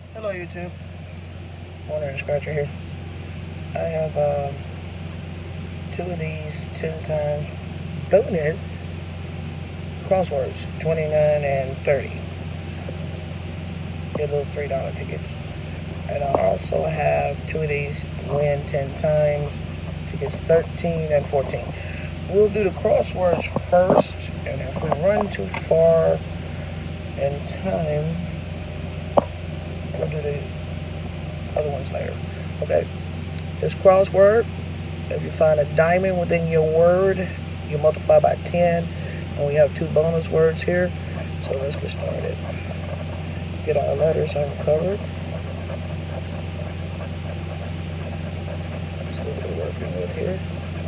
Hello YouTube, Warner Scratcher here. I have two of these 10 times bonus crosswords, 29 and 30. Your little $3 tickets. And I also have two of these win 10 times tickets, 13 and 14. We'll do the crosswords first, and if we run too far in time, we'll do the other ones later. Okay, this crossword, if you find a diamond within your word, you multiply by 10, and we have two bonus words here. So let's get started. Get our letters uncovered. That's what we're working with here.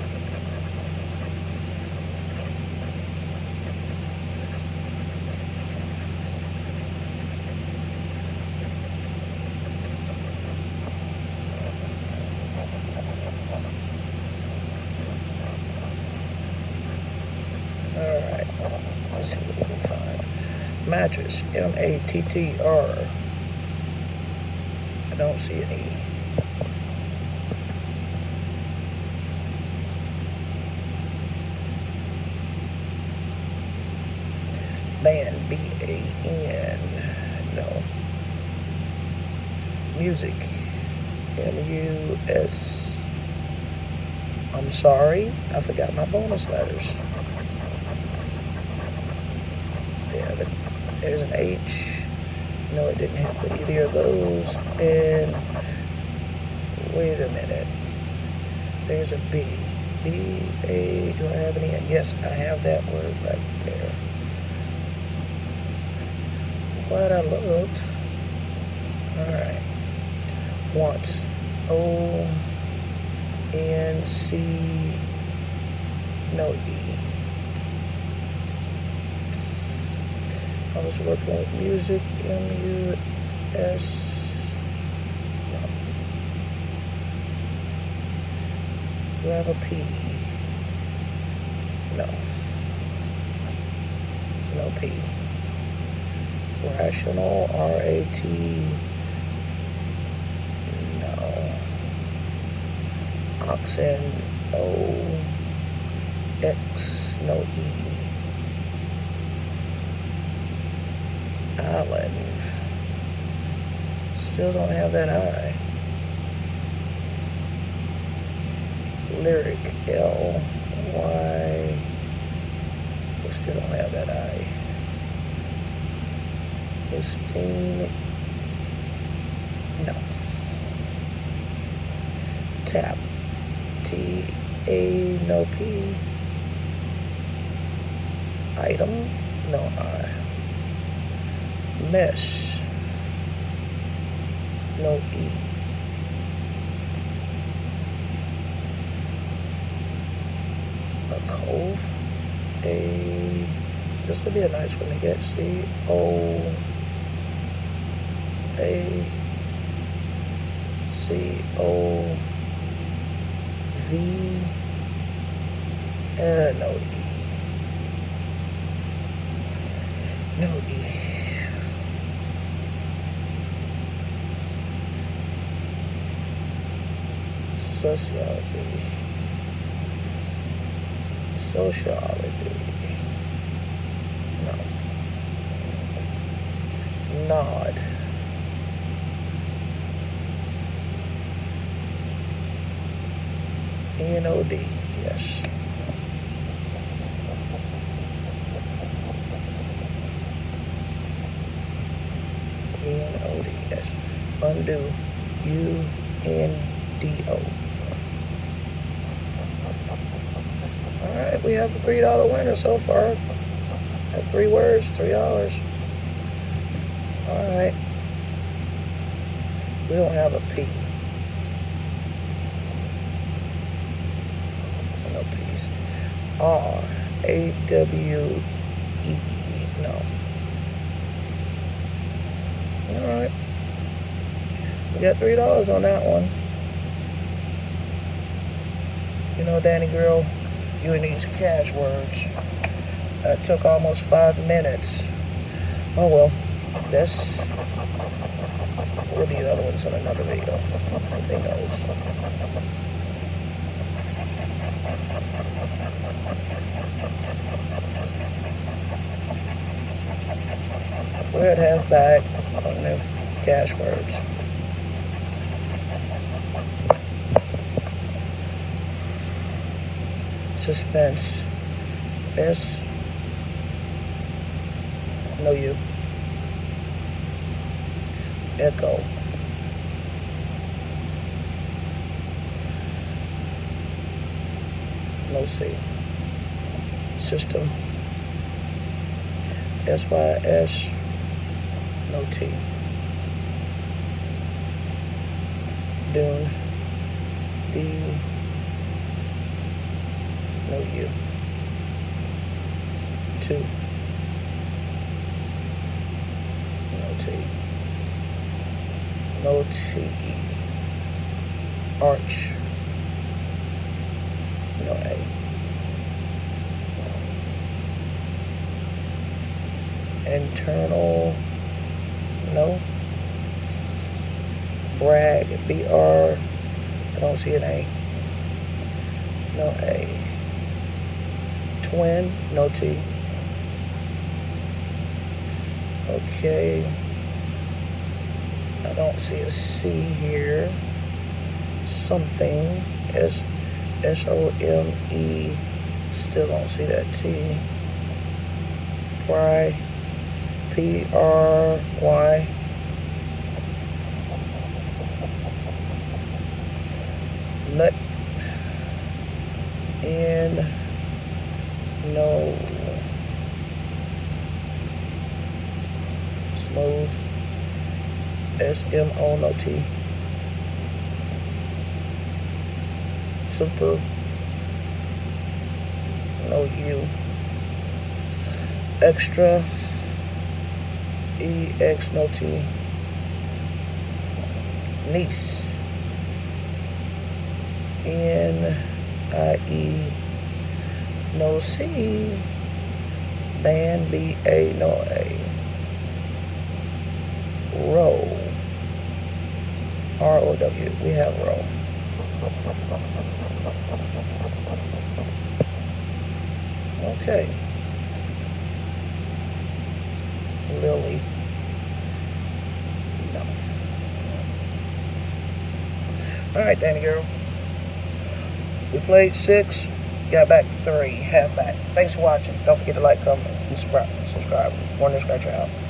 Alright, let's see what we can find. Mattress, M-A-T-T-R. I don't see an E. Band, B-A-N. No. Music, M-U-S. I'm sorry, I forgot my bonus letters. Yeah, there's an H. No, it didn't hit with either of those. And wait a minute. There's a B. B-A, do I have any? Yes, I have that word right there. I'm glad I looked. Alright. Once. O-N-C. No E. I was working with music, M-U-S. No. Do I have a P? No. No P. Rational, R-A-T. No. Oxen, O-X. No E. Island. Still don't have that I. Lyric, L-Y. We still don't have that I. Esteem. No. Tap. T-A. No P. Item. No I. Mesh. No E. A cove. A. This would be a nice one to get. C O A C O V. No E. No E. Sociology. Sociology. No. Nod. N-O-D. Yes. N-O-D. Yes. Undo. U-N-D-O. Alright, we have a $3 winner so far. Have 3 words, $3. Alright. We don't have a P. No P's. R. A-W-E. No. Alright. We got $3 on that one. You know, Danny girl, you and these cash words. That took almost 5 minutes. Oh well, that's spellings on another video. Everything knows. We're at halfback on the cash words. Suspense. S. No U. Echo. No C. System. SYS. No T. Dune. D. No U. 2. No T. No T. Arch. No A. Internal. No. Brag. BR. I don't see an A. No A. Twin. No T. Okay. I don't see a C here. Something. S-O-M-E. Still don't see that T. Pry. P-R-Y. Nut. N. No. Smooth. S-M-O, no T. Super. No U. Extra. E-X, no T. Niece. N-I-E, no C. Band, B-A, no A. Row. R-O-W. We have row. Okay. Lily. No. Alright, Danny girl. We played 6, got back 3, half back. Thanks for watching. Don't forget to like, comment, and subscribe. Wonder Scratcher out.